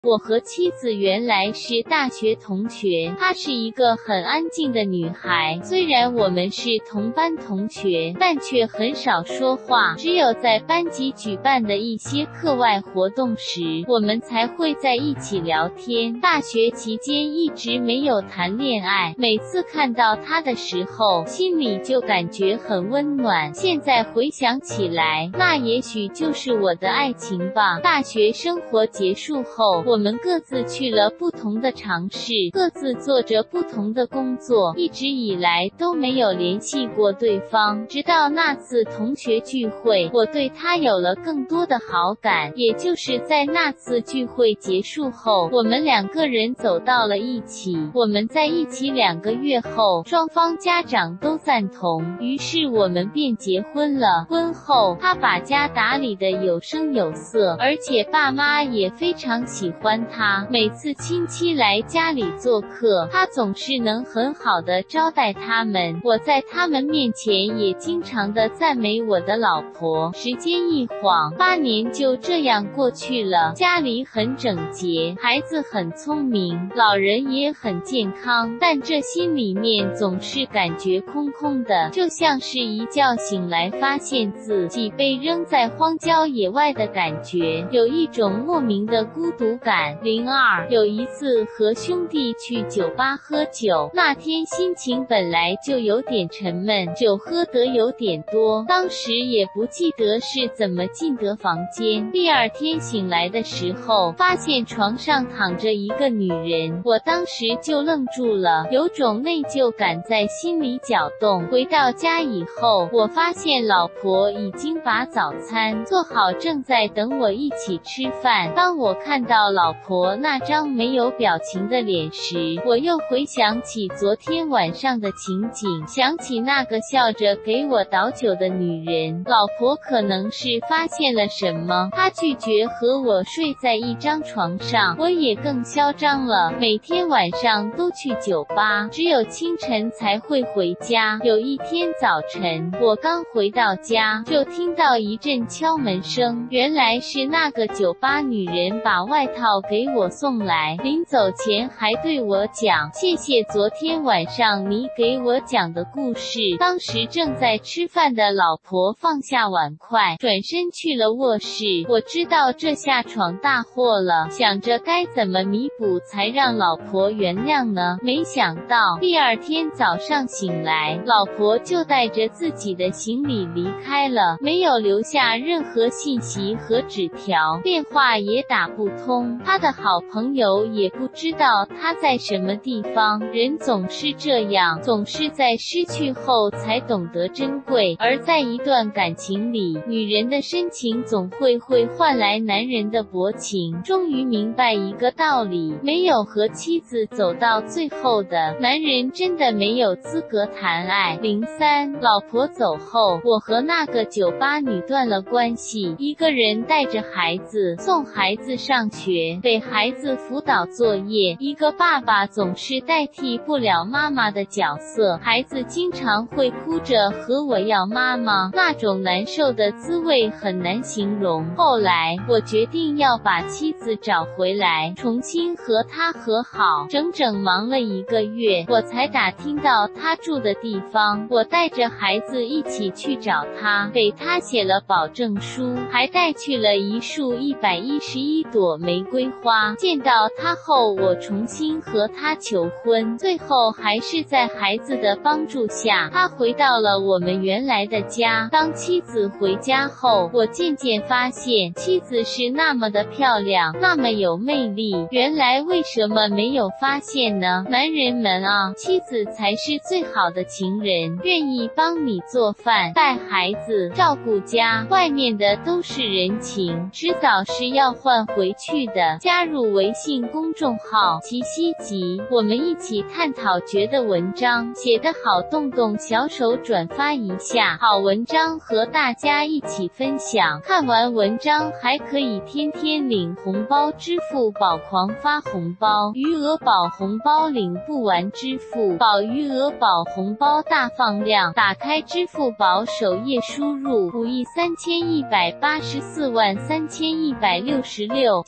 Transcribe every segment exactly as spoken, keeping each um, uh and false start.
我和妻子原来是大学同学，她是一个很安静的女孩，虽然我们是同班同学，但却很少说话，只有在班级举办的一些课外活动时，我们才会在一起聊天。大学期间一直没有谈恋爱，每次看到她的时候，心里就感觉很温暖。现在回想起来，那也许就是我的爱情吧。大学生活结束后，我们各自去了不同的尝试，各自做着不同的工作，一直以来都没有联系过对方。直到那次同学聚会，我对他有了更多的好感，也就是在那次聚会结束后，我们两个人走到了一起。我们在一起两个月后，双方家长都赞同，于是我们便结婚了。婚后，他把家打理得有声有色，而且爸妈也非常喜欢欢他，每次亲戚来家里做客，他总是能很好的招待他们。我在他们面前也经常的赞美我的老婆。时间一晃，八年就这样过去了。家里很整洁，孩子很聪明，老人也很健康，但这心里面总是感觉空空的，就像是一觉醒来发现自己被扔在荒郊野外的感觉，有一种莫名的孤独感。零二有一次和兄弟去酒吧喝酒，那天心情本来就有点沉闷，酒喝得有点多，当时也不记得是怎么进得房间。第二天醒来的时候，发现床上躺着一个女人，我当时就愣住了，有种内疚感在心里搅动。回到家以后，我发现老婆已经把早餐做好，正在等我一起吃饭。当我看到老老婆那张没有表情的脸时，我又回想起昨天晚上的情景，想起那个笑着给我倒酒的女人。老婆可能是发现了什么，她拒绝和我睡在一张床上，我也更嚣张了，每天晚上都去酒吧，只有清晨才会回家。有一天早晨，我刚回到家，就听到一阵敲门声，原来是那个酒吧女人把外套给我送来，临走前还对我讲，谢谢昨天晚上你给我讲的故事。当时正在吃饭的老婆放下碗筷，转身去了卧室。我知道这下闯大祸了，想着该怎么弥补才让老婆原谅呢？没想到第二天早上醒来，老婆就带着自己的行李离开了，没有留下任何信息和纸条，电话也打不通。他的好朋友也不知道他在什么地方。人总是这样，总是在失去后才懂得珍贵。而在一段感情里，女人的深情总会会换来男人的薄情。终于明白一个道理，没有和妻子走到最后的男人真的没有资格谈爱。零三老婆走后，我和那个酒吧女断了关系，一个人带着孩子送孩子上学，给孩子辅导作业。一个爸爸总是代替不了妈妈的角色，孩子经常会哭着和我要妈妈，那种难受的滋味很难形容。后来我决定要把妻子找回来，重新和她和好。整整忙了一个月，我才打听到她住的地方。我带着孩子一起去找她，给她写了保证书，还带去了一束一百一十一朵玫瑰花。见到她后，我重新和她求婚，最后还是在孩子的帮助下，她回到了我们原来的家。当妻子回家后，我渐渐发现妻子是那么的漂亮，那么有魅力。原来为什么没有发现呢？男人们啊，妻子才是最好的情人，愿意帮你做饭、带孩子、照顾家，外面的都是人情，迟早是要换回去的。加入微信公众号奇西集，我们一起探讨觉得文章写得好，动动小手转发一下，好文章和大家一起分享。看完文章还可以天天领红包，支付宝狂发红包，余额宝红包领不完，支付宝余额宝红包大放量。打开支付宝首页，输入五亿三千一百八十四万三千一百六十六，先领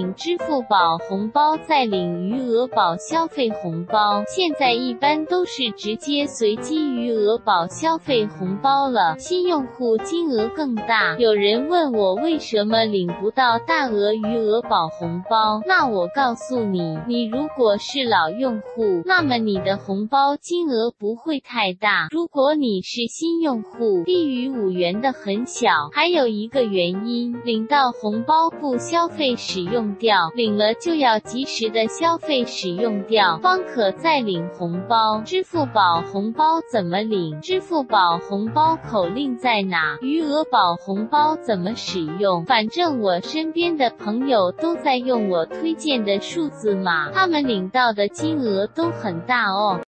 领支付宝红包再领余额宝消费红包，现在一般都是直接随机余额宝消费红包了，新用户金额更大。有人问我为什么领不到大额余额宝红包，那我告诉你，你如果是老用户，那么你的红包金额不会太大，如果你是新用户，低于五元的很小。还有一个原因，领到红包不消费使用掉，领了就要及时的消费使用掉，方可再领红包。支付宝红包怎么领？支付宝红包口令在哪？余额宝红包怎么使用？反正我身边的朋友都在用我推荐的数字码，他们领到的金额都很大哦。